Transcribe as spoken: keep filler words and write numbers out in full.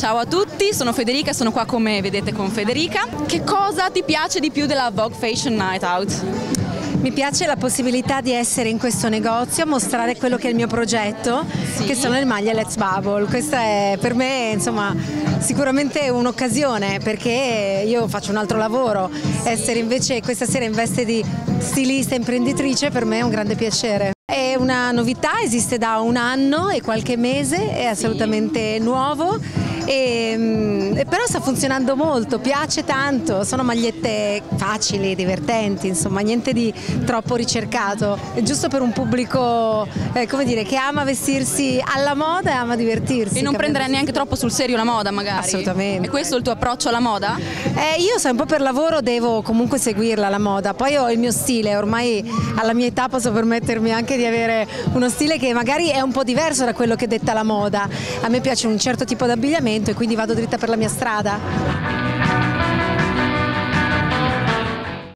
Ciao a tutti, sono Federica, sono qua come vedete con Federica. Che cosa ti piace di più della Vogue Fashion Night Out? Mi piace la possibilità di essere in questo negozio, mostrare quello che è il mio progetto, sì. Che sono le maglie Let's Bubble. Questa è per me, insomma, sicuramente un'occasione, perché io faccio un altro lavoro. Sì. Essere invece questa sera in veste di stilista imprenditrice per me è un grande piacere. È una novità, esiste da un anno e qualche mese, è assolutamente sì. Nuovo. E, però sta funzionando molto, piace tanto, sono magliette facili, divertenti, insomma niente di troppo ricercato, è giusto per un pubblico eh, come dire, che ama vestirsi alla moda e ama divertirsi. E non prendere neanche troppo sul serio la moda magari? Assolutamente. E questo è il tuo approccio alla moda? Eh, io sai, un po' per lavoro devo comunque seguirla la moda, poi ho il mio stile, ormai alla mia età posso permettermi anche di avere uno stile che magari è un po' diverso da quello che detta la moda. A me piace un certo tipo di abbigliamento e quindi vado dritta per la mia strada.